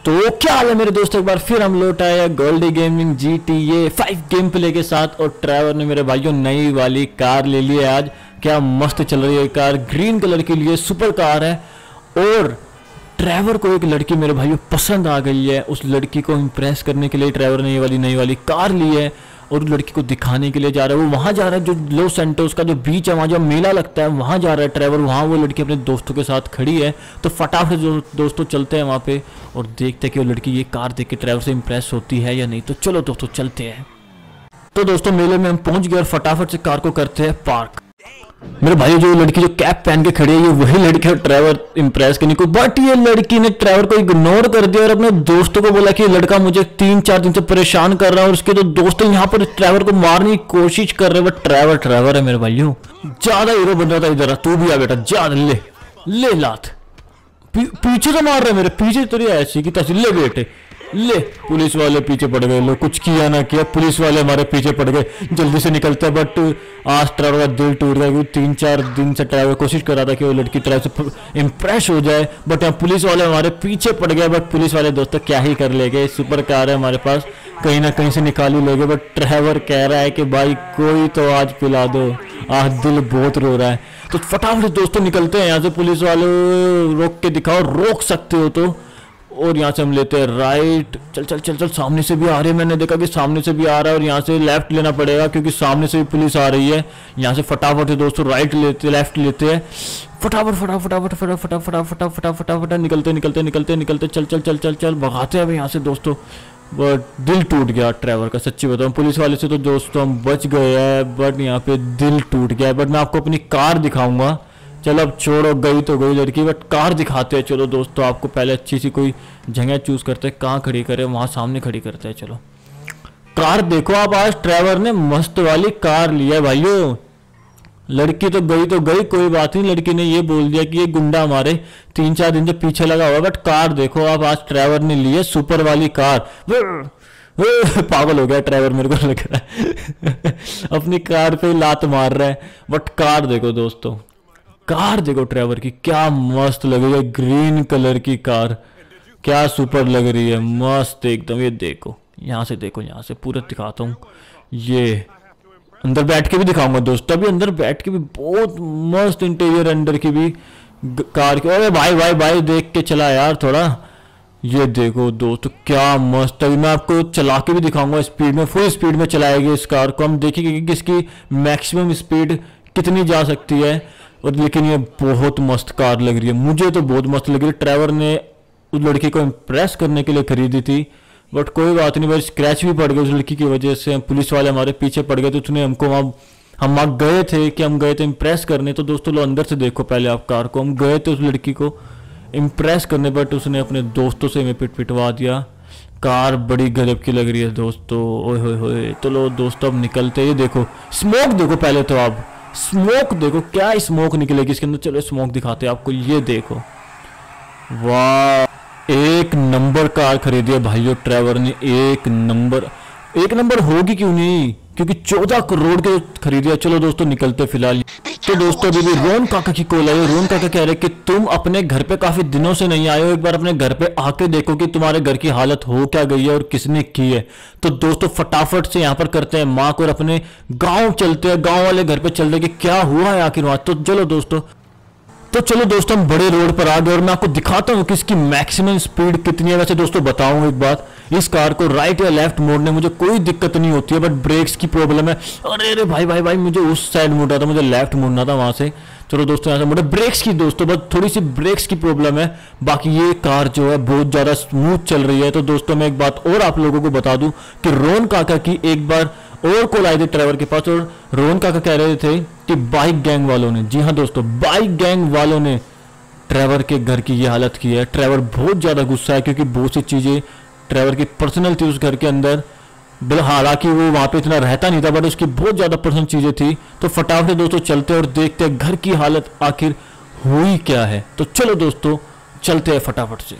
तो क्या हाल है मेरे दोस्तों, एक बार फिर हम लौट आए Goldie gaming GTA 5 game play के साथ। और ट्रैवर ने मेरे भाइयों नई वाली कार ले ली है आज। क्या मस्त चल रही है कार, ग्रीन कलर के लिए सुपर कार है। और ट्रैवर को एक लड़की मेरे भाइयों पसंद आ गई है। उस लड़की को इम्प्रेस करने के लिए ट्रैवर ने ये नई वाली कार ली है और लड़की को दिखाने के लिए जा रहा है। वो वहां जा रहा है जो लॉस सैंटोस का जो बीच है, वहां जो मेला लगता है वहां जा रहा है ट्रैवर। वहां वो लड़की अपने दोस्तों के साथ खड़ी है। तो फटाफट जो दोस्तों चलते हैं वहां पे और देखते हैं कि वो लड़की ये कार देख के ट्रैवर से इम्प्रेस होती है या नहीं। तो चलो दोस्तों चलते हैं। तो दोस्तों मेले में हम पहुंच गए और फटाफट से कार को करते हैं पार्क। मेरे भाई जो लड़की जो कैप पहन के खड़ी है ये वही लड़की है ट्रैवर इम्प्रेस करने को। बट ये लड़की ने ट्रैवर को इग्नोर कर दिया और अपने दोस्तों को बोला कि ये लड़का मुझे 3-4 दिन से परेशान कर रहा है। और उसके तो दोस्त यहाँ पर ट्रैवर को मारने की कोशिश कर रहे हैं। बट ट्रैवर है मेरे भाइयों, ज्यादा हीरो बन रहा था। इधर तू भी आ बेटा, जा ले लात। पीछे से मार रहे मेरे पीछे, तेरी ऐसी की तैसी। ले बेटे ले, पुलिस वाले पीछे पड़ गए। लोग कुछ किया ना किया, पुलिस वाले हमारे पीछे पड़ गए। जल्दी से निकलते हैं। बट आज ट्रैवर का दिल टूट गया क्योंकि 3-4 दिन से ट्रैवर कोशिश कर रहा था कि वो लड़की ट्रैवर से इम्प्रेस हो जाए। बट यहाँ पुलिस वाले हमारे पीछे पड़ गए। बट पुलिस वाले दोस्तों क्या ही कर लेंगे, सुपर कार है हमारे पास, कहीं ना कहीं से निकाल ही लेंगे। बट ट्रैवर कह रहा है कि भाई कोई तो आज पिला दो, आज दिल बहुत रो रहा है। तो फटाफट दोस्तों निकलते हैं यहाँ से। पुलिस वाले रोक के दिखाओ, रोक सकते हो तो। और यहाँ से हम लेते हैं राइट। चल चल चल चल, सामने से भी आ रहे हैं। मैंने देखा कि सामने से भी आ रहा है और यहाँ से लेफ्ट लेना पड़ेगा क्योंकि सामने से भी पुलिस आ रही है। यहाँ से फटाफट से दोस्तों राइट लेते लेफ्ट लेते हैं। फटाफट फटाफट फटाफट फटाफट फटाफट फटाफट निकलते निकलते निकलते निकलते चल चल चल चल चल भगाते हैं अब यहाँ से दोस्तों। बट दिल टूट गया ट्रैवर का, सच्ची बताऊँ। पुलिस वाले से तो दोस्तों हम बच गए हैं बट यहाँ पे दिल टूट गया है। बट मैं आपको अपनी कार दिखाऊंगा। चलो अब छोड़ो, गई तो गई लड़की, बट कार दिखाते हैं। चलो दोस्तों आपको पहले अच्छी सी कोई जगह चूज करते हैं, कहाँ खड़ी करें, वहां सामने खड़ी करते हैं। चलो कार देखो आप, आज ट्रैवर ने मस्त वाली कार ली है भाइयों। लड़की तो गई, कोई बात नहीं। लड़की ने ये बोल दिया कि ये गुंडा हमारे 3-4 दिन से पीछे लगा हुआ। बट कार देखो आप, आज ट्रैवर ने ली है सुपर वाली कार। पागल हो गया ट्रैवर, मेरे को लग रहा है अपनी कार पे लात मार रहा है। बट कार देखो दोस्तों, कार देखो ट्रैवर की, क्या मस्त लग रही है। ग्रीन कलर की कार क्या सुपर लग रही है, मस्त एकदम। ये देखो यहाँ से, देखो यहाँ से पूरा दिखाता हूँ। ये अंदर बैठ के भी दिखाऊंगा दोस्तों। अभी अंदर बैठ के भी बहुत मस्त इंटीरियर अंदर की भी कार की। अरे भाई भाई भाई देख के चला यार थोड़ा। ये देखो दोस्तों क्या मस्त है। मैं आपको चला के भी दिखाऊंगा स्पीड में, फुल स्पीड में चलाएगी इस कार को। हम देखेंगे कि इसकी मैक्सिमम स्पीड कितनी जा सकती है। और लेकिन ये बहुत मस्त कार लग रही है, मुझे तो बहुत मस्त लग रही है। ट्रैवर ने उस लड़की को इम्प्रेस करने के लिए खरीदी थी। बट कोई बात नहीं भाई, स्क्रैच भी पड़ गए उस लड़की की वजह से। पुलिस वाले हमारे पीछे पड़ गए तो उसने हमको हम वहाँ गए थे कि हम गए थे इम्प्रेस करने। तो दोस्तों लो अंदर से देखो पहले आप कार को। हम गए थे उस लड़की को इम्प्रेस करने, बट उसने अपने दोस्तों से हमें पिटवा दिया। कार बड़ी गजब की लग रही है दोस्तों, ओए होए होए। तो लो दोस्तों अब निकलते। ये देखो स्मोक देखो पहले तो आप, स्मोक देखो क्या स्मोक निकलेगी इसके अंदर। चलो स्मोक दिखाते हैं आपको। ये देखो वाह, एक नंबर कार खरीदी है भाइयों ट्रैवर ने। एक नंबर होगी क्यों नहीं, क्योंकि 14 करोड़ के खरीदी है। चलो दोस्तों निकलते फिलहाल। तो दोस्तों अभी भी रोन काका की कॉल आई। रोन काका कह रहे कि तुम अपने घर पे काफी दिनों से नहीं आए हो, एक बार अपने घर पे आके देखो कि तुम्हारे घर की हालत हो क्या गई है और किसने की है। तो दोस्तों फटाफट से यहाँ पर करते हैं मार्क और अपने गांव चलते हैं, गांव वाले घर पे चलते हैं कि क्या हुआ है आखिर वहां। तो चलो दोस्तों हम बड़े रोड पर आ गए और मैं आपको दिखाता हूँ कि इसकी मैक्सिमम स्पीड कितनी है। वैसे दोस्तों बताऊँ एक बात, इस कार को राइट या लेफ्ट मोड़ने मुझे कोई दिक्कत नहीं होती है, बट ब्रेक्स की प्रॉब्लम है। अरे भाई भाई भाई मुझे उस साइड मुड़ना था, मुझे लेफ्ट मुड़ना था वहां से। चलो दोस्तों यहाँ से मुड़े, ब्रेक्स की दोस्तों बस थोड़ी सी ब्रेक्स की प्रॉब्लम है। बाकी ये कार जो है बहुत ज्यादा स्मूथ चल रही है। तो दोस्तों मैं एक बात और आप लोगों को बता दूं कि रोन काका की एक बार और कॉल आई थी ट्रैवर के पास और रोन काका कह रहे थे कि बाइक गैंग वालों ने, जी हाँ दोस्तों बाइक गैंग वालों ने ट्रैवर के घर की ये हालत की है। ट्रैवर बहुत ज्यादा गुस्सा है क्योंकि बहुत सी चीजें ट्रैवर की पर्सनल थी उस घर के अंदर। हालांकि वो वहां पे इतना रहता नहीं था बट उसकी बहुत ज्यादा पर्सनल चीजें थी। तो फटाफट दोस्तों चलते और देखते हैं घर की हालत आखिर हुई क्या है। तो चलो दोस्तों चलते हैं फटाफट से।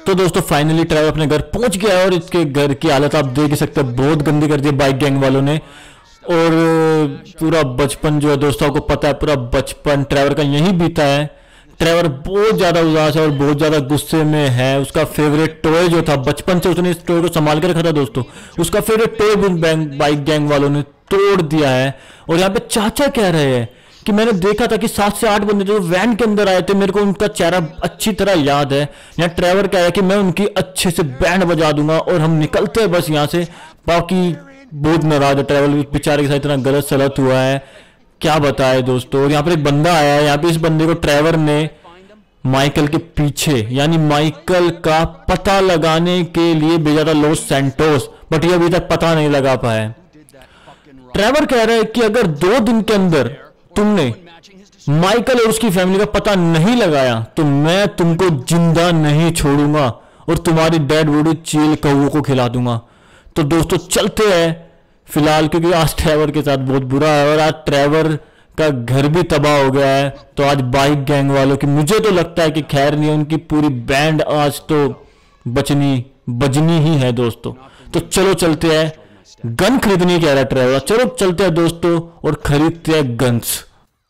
तो दोस्तों फाइनली ट्रैवर अपने घर पहुंच गया है और इसके घर की हालत आप देख ही सकते हैं, बहुत गंदी कर दी है बाइक गैंग वालों ने। और पूरा बचपन जो है दोस्तों को पता है, पूरा बचपन ट्रैवर का यही बीता है। ट्रैवर बहुत ज्यादा उदास है और बहुत ज्यादा गुस्से में है। उसका फेवरेट टॉय जो था बचपन से उसने इस टॉय को संभाल के रखा था दोस्तों, उसका फेवरेट टॉय बाइक गैंग वालों ने तोड़ दिया है। और यहाँ पे चाचा कह रहे हैं कि मैंने देखा था कि 7 से 8 बंदे जो वैन के अंदर आए थे, मेरे को उनका चेहरा अच्छी तरह याद है। यहाँ ट्रैवर कह रहा है कि मैं उनकी अच्छे से बैंड बजा दूंगा और हम निकलते हैं बस यहाँ से। बाकी बहुत नाराज है ट्रैवल, बेचारे के साथ इतना गलत सलत हुआ है, क्या बताए दोस्तों। और यहाँ पर एक बंदा आया है, यहाँ पे इस बंदे को ट्रैवर ने माइकल के पीछे यानी माइकल का पता लगाने के लिए भेजा था लॉस सैंटोस, बट ये अभी तक पता नहीं लगा पाया। ट्रैवर कह रहा है कि अगर 2 दिन के अंदर तुमने माइकल और उसकी फैमिली का पता नहीं लगाया तो मैं तुमको जिंदा नहीं छोड़ूंगा और तुम्हारी डेड बॉडी चील कौओं को खिला दूंगा। तो दोस्तों चलते हैं फिलहाल, क्योंकि आज ट्रैवर के साथ बहुत बुरा है और आज ट्रैवर का घर भी तबाह हो गया है। तो आज बाइक गैंग वालों की मुझे तो लगता है कि खैर नहीं है, उनकी पूरी बैंड आज तो बजनी ही है दोस्तों। तो चलो चलते हैं, गन खरीदने कह रहा है ट्रैवलर, चलो चलते हैं दोस्तों और खरीदते हैं गन्स।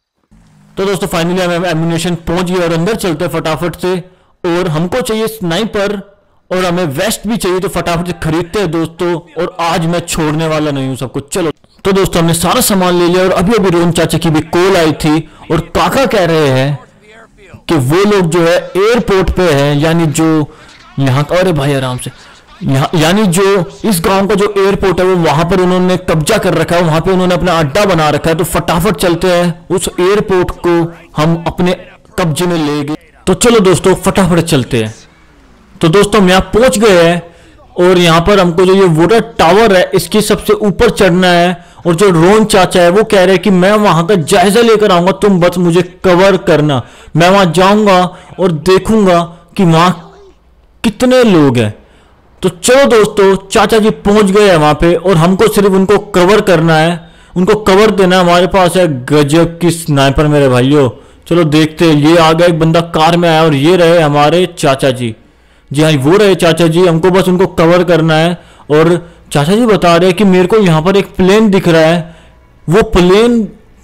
तो दोस्तों फाइनली हम एम्यूनेशन पहुंच गए और अंदर चलते हैं फटाफट से। और हमको चाहिए स्नाइपर और हमें वेस्ट भी चाहिए, तो फटाफट से खरीदते हैं दोस्तों। और आज मैं छोड़ने वाला नहीं हूं सबको। चलो तो दोस्तों हमने सारा सामान ले लिया और अभी अभी रोहन चाचा की भी कॉल आई थी और काका कह रहे हैं कि वो लोग जो है एयरपोर्ट पे है, यानी जो यहाँ का, अरे भाई आराम से, यानी जो इस गांव का जो एयरपोर्ट है वो वहां पर उन्होंने कब्जा कर रखा है, वहां पे उन्होंने अपना अड्डा बना रखा है। तो फटाफट चलते हैं, उस एयरपोर्ट को हम अपने कब्जे में लेंगे। तो चलो दोस्तों फटाफट चलते हैं। तो दोस्तों हम यहाँ पहुंच गए हैं और यहाँ पर हमको जो ये वाटर टावर है इसके सबसे ऊपर चढ़ना है। और जो रोहन चाचा है वो कह रहे हैं कि मैं वहां का जायजा लेकर आऊंगा, तुम बस मुझे कवर करना। मैं वहां जाऊंगा और देखूंगा कि वहां कितने लोग हैं। तो चलो दोस्तों चाचा जी पहुंच गए हैं वहां पे और हमको सिर्फ उनको कवर करना है, उनको कवर देना। हमारे पास है गजब की स्नाइपर मेरे भाइयों। चलो देखते हैं, ये आ गया एक बंदा कार में आया और ये रहे हमारे चाचा जी। जी हाँ वो रहे चाचा जी, हमको बस उनको कवर करना है। और चाचा जी बता रहे हैं कि मेरे को यहाँ पर एक प्लेन दिख रहा है, वो प्लेन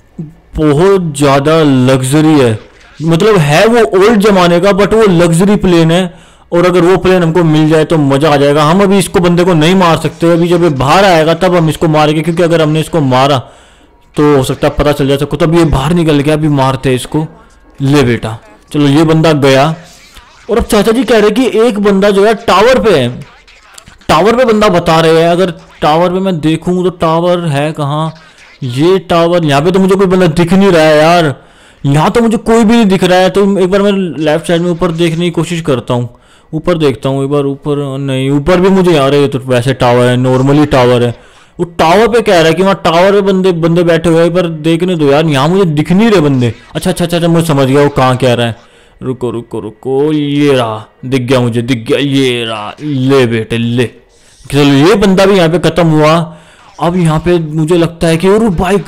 बहुत ज्यादा लग्जरी है, मतलब है वो ओल्ड जमाने का बट वो लग्जरी प्लेन है। और अगर वो प्लेन हमको मिल जाए तो मजा आ जाएगा। हम अभी इसको बंदे को नहीं मार सकते, अभी जब ये बाहर आएगा तब हम इसको मारेंगे, क्योंकि अगर हमने इसको मारा तो हो सकता है पता चल जाए सबको। तब ये बाहर निकल गया, अभी मारते हैं इसको। ले बेटा, चलो ये बंदा गया। और अब चाचा जी कह रहे कि एक बंदा जो है टावर पे है, टावर पे बंदा बता रहे हैं। अगर टावर पे मैं देखूं तो टावर है कहाँ, ये टावर, यहाँ पे तो मुझे कोई बंदा दिख नहीं रहा है यार, यहाँ तो मुझे कोई भी नहीं दिख रहा है। तो एक बार मैं लेफ्ट साइड में ऊपर देखने की कोशिश करता हूँ, ऊपर देखता हूँ एक बार। ऊपर नहीं, ऊपर भी मुझे आ रहे है, तो वैसे टावर है, नॉर्मली टावर है। वो टावर पे कह रहा है कि वहाँ टावर पे बंदे बैठे हुए हैं, एक बार देखने दो यार, यहाँ मुझे दिख नहीं रहे बंदे। अच्छा अच्छा अच्छा, मैं समझ गया वो कहाँ कह रहा है। रुको रुको रुको, ये रहा, दिख गया मुझे, दिख गया, ये रहा, ले बेटे ले। चलो ये बंदा भी यहाँ पे खत्म हुआ। अब यहाँ पे मुझे लगता है कि और बाइक,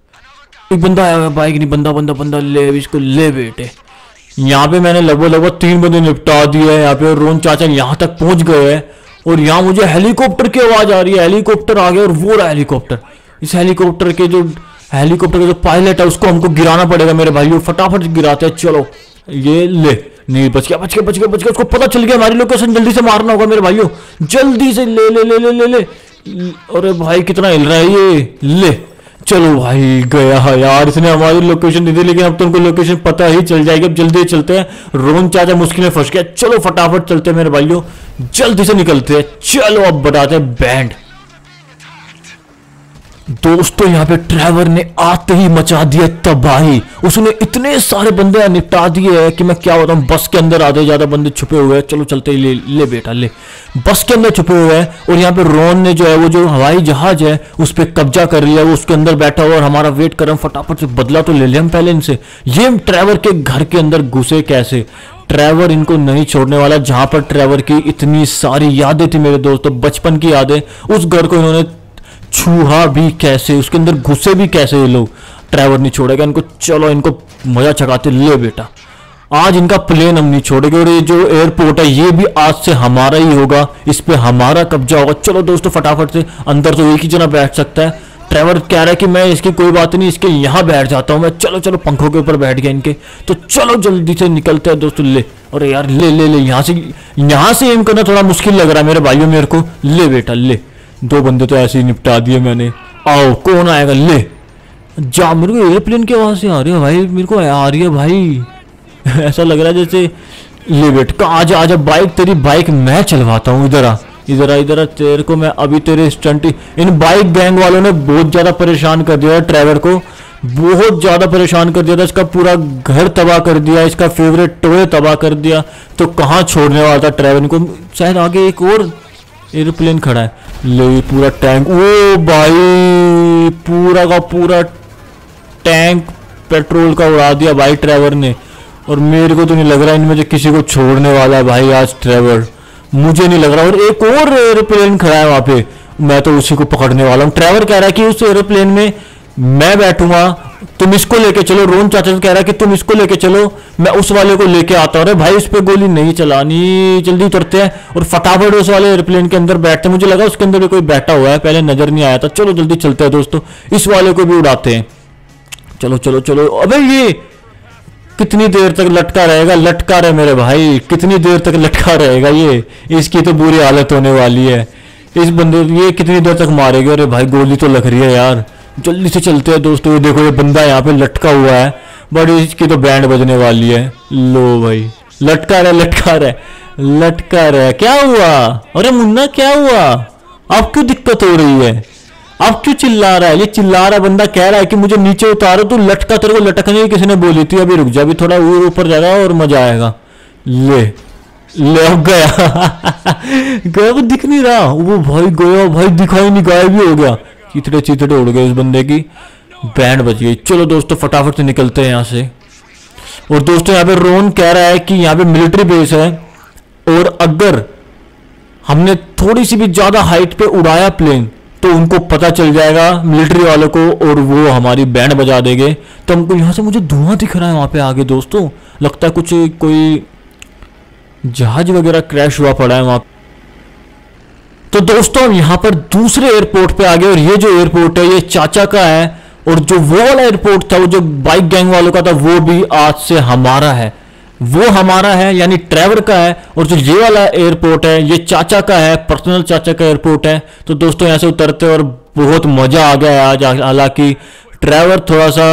एक बंदा आया हुआ, बाइक नहीं, बंदा बंदा बंदा, ले इसको, ले बेटे। यहाँ पे मैंने लगभग 3 बंदे निपटा दिए हैं यहाँ पे। और रोहन चाचा यहाँ तक पहुंच गए हैं और यहाँ मुझे हेलीकॉप्टर की आवाज आ रही है। हेलीकॉप्टर आ गया और वो रहा हेलीकॉप्टर। इस हेलीकॉप्टर के जो पायलट है उसको हमको गिराना पड़ेगा मेरे भाइयों, फटाफट गिराते हैं। चलो ये ले, नहीं बच गया बच गया बच गया बच गया, उसको पता चल गया हमारी लोकेशन, जल्दी से मारना होगा मेरे भाइयों, जल्दी से ले ले ले ले ले ले। अरे भाई कितना हिल रहा है ये, ले। चलो भाई गया है यार, इसने हमारी लोकेशन दी थी, लेकिन अब तो उनको लोकेशन पता ही चल जाएगी। अब जल्दी चलते हैं, रोहन चाचा मुश्किल में फंस गया। चलो फटाफट चलते हैं मेरे भाइयों, जल्दी से निकलते हैं। चलो अब बताते हैं बैंड। दोस्तों यहाँ पे ट्रैवर ने आते ही मचा दिया तबाही, उसने इतने सारे बंदे निपटा दिए हैं कि मैं क्या बताऊं। बस के अंदर आधे ज्यादा बंदे छुपे हुए हैं। चलो चलते ले, ले बेटा ले, बस के अंदर छुपे हुए हैं। और यहाँ पे रोहन ने जो है वो जो हवाई जहाज है उस पर कब्जा कर लिया, वो उसके अंदर बैठा हुआ और हमारा वेट कर रहा हूं। फटाफट से बदला तो ले लिया हम पहले इनसे। ये ट्रैवर के घर के अंदर घुसे कैसे, ट्रैवर इनको नहीं छोड़ने वाला। जहां पर ट्रैवर की इतनी सारी यादें थी मेरे दोस्तों, बचपन की यादें, उस घर को इन्होंने छूहा भी कैसे, उसके अंदर घुसे भी कैसे ये लोग। ट्रैवर नहीं छोड़ेगा इनको। चलो इनको मजा चकाते, ले बेटा। आज इनका प्लेन हम नहीं छोड़ेंगे और ये जो एयरपोर्ट है ये भी आज से हमारा ही होगा, इस पे हमारा कब्जा होगा। चलो दोस्तों फटाफट से, अंदर तो एक ही जना बैठ सकता है। ट्रेवर कह रहा है कि मैं इसकी कोई बात नहीं, इसके यहाँ बैठ जाता हूँ मैं। चलो चलो पंखों के ऊपर बैठ गया इनके, तो चलो जल्दी से निकलते हैं दोस्तों। ले अरे यार ले ले ले, यहाँ से एम करना थोड़ा मुश्किल लग रहा है मेरे भाइयों मेरे को। ले बेटा ले, 2 बंदे तो ऐसे ही निपटा दिए मैंने। आओ कौन आएगा, ले जा। मेरे को एयरप्लेन की आवाज से आ रही है भाई, मेरे को आ रही है भाई ऐसा लग रहा है जैसे। ले बेटा आजा आजा, बाइक तेरी बाइक मैं चलवाता हूँ। इधर आ इधर आ इधर आ, तेरे को मैं अभी तेरे स्टंट। इन बाइक गैंग वालों ने बहुत ज्यादा परेशान कर दिया है ट्रेवर को, बहुत ज्यादा परेशान कर दिया था। इसका पूरा घर तबाह कर दिया, इसका फेवरेट टॉय तबाह कर दिया। तो कहाँ छोड़ने वाला था ट्रेवर को। शायद आगे एक और एयरप्लेन खड़ा है। ले पूरा टैंक, ओ भाई पूरा का पूरा टैंक पेट्रोल का उड़ा दिया भाई ट्रेवर ने। और मेरे को तो नहीं लग रहा इनमें से किसी को छोड़ने वाला है भाई आज ट्रेवर, मुझे नहीं लग रहा। और एक और एयरप्लेन खड़ा है वहां पे, मैं तो उसी को पकड़ने वाला हूँ। ट्रेवर कह रहा है कि उस एयरप्लेन में मैं बैठूंगा, तुम इसको लेके चलो। रोन चाचा कह रहा है कि तुम इसको लेके चलो, मैं उस वाले को लेके आता हूँ। अरे भाई उस पर गोली नहीं चलानी, जल्दी उतरते हैं और फटाफट उस वाले एयरप्लेन के अंदर बैठते हैं। मुझे लगा उसके अंदर भी कोई बैठा हुआ है, पहले नजर नहीं आया था। चलो जल्दी चलते हैं दोस्तों, इस वाले को भी उड़ाते हैं। चलो चलो चलो। अबे ये कितनी देर तक लटका रहेगा, लटका रहे मेरे भाई, कितनी देर तक लटका रहेगा ये। इसकी तो बुरी हालत होने वाली है इस बंदे, ये कितनी देर तक मारेगा। अरे भाई गोली तो लग रही है यार, जल्दी से चलते हैं दोस्तों। ये देखो ये बंदा यहाँ पे लटका हुआ है, बड़ी इसकी तो बैंड बजने वाली है। लो भाई लटका रहे लटका रहे लटका रहे। क्या हुआ, अरे मुन्ना क्या हुआ, अब क्यों दिक्कत हो रही है, अब क्यों चिल्ला रहा है। ये चिल्ला रहा बंदा कह रहा है कि मुझे नीचे उतारो, तू लटका, तेरे को लटकने की किसी ने बोली थी। अभी रुक जा, अभी थोड़ा ऊपर जाएगा और मजा आएगा। ले ले अब गया गया, वो दिख नहीं रहा। वो भाई गया भाई, दिखाई नहीं, गायब भी हो गया। चिथड़े चिथड़े उड़ गए इस बंदे की, बैंड बज गई। चलो दोस्तों फटाफट से निकलते हैं यहाँ से। और दोस्तों यहाँ पे रोन कह रहा है कि यहाँ पे मिलिट्री बेस है, और अगर हमने थोड़ी सी भी ज्यादा हाइट पे उड़ाया प्लेन तो उनको पता चल जाएगा मिलिट्री वालों को, और वो हमारी बैंड बजा देंगे। तो हमको यहाँ से, मुझे धुआं दिख रहा है वहां पे आगे दोस्तों, लगता है कुछ कोई जहाज वगैरह क्रैश हुआ पड़ा है वहां। तो दोस्तों हम यहाँ पर दूसरे एयरपोर्ट पे आ गए, और ये जो एयरपोर्ट है ये चाचा का है, और जो वो वाला एयरपोर्ट था वो जो बाइक गैंग वालों का था वो भी आज से हमारा है, वो हमारा है यानी ट्रेवर का है। और जो ये वाला एयरपोर्ट है ये चाचा का है, पर्सनल चाचा का एयरपोर्ट है। तो दोस्तों यहाँ से उतरते और बहुत मजा आ गया आज। हालांकि ट्रेवर थोड़ा सा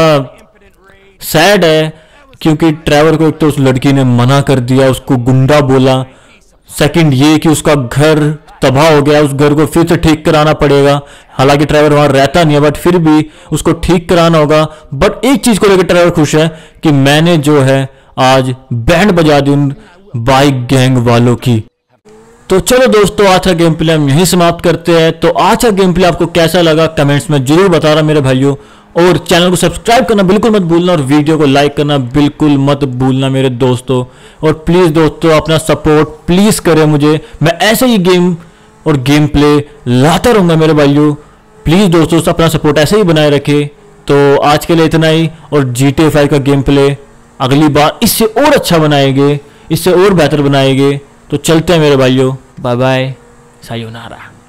सैड है, क्योंकि ट्रेवर को एक तो उस लड़की ने मना कर दिया, उसको गुंडा बोला। सेकंड ये कि उसका घर तबाह हो गया, उस घर को फिर से ठीक कराना पड़ेगा। हालांकि ट्रेवर वहां रहता नहीं है, बट फिर भी उसको ठीक कराना होगा। बट एक चीज को लेकर ट्रेवर खुश है कि मैंने जो है आज बैंड बजा दी उन बाइक गैंग वालों की। तो चलो दोस्तों आज का गेम प्ले हम यहीं समाप्त करते हैं। तो आज का गेम प्ले आपको कैसा लगा कमेंट्स में जरूर बता रहा मेरे भाइयों, और चैनल को सब्सक्राइब करना बिल्कुल मत भूलना, और वीडियो को लाइक करना बिल्कुल मत भूलना मेरे दोस्तों। और प्लीज दोस्तों अपना सपोर्ट प्लीज करें मुझे, मैं ऐसे ही गेम और गेम प्ले लाता रहूंगा मेरे भाइयों। प्लीज दोस्तों अपना सपोर्ट ऐसे ही बनाए रखे। तो आज के लिए इतना ही, और GTA 5 का गेम प्ले अगली बार इससे और अच्छा बनाएंगे, इससे और बेहतर बनाएंगे। तो चलते हैं मेरे भाइयों, बाय बाय, सायोनारा।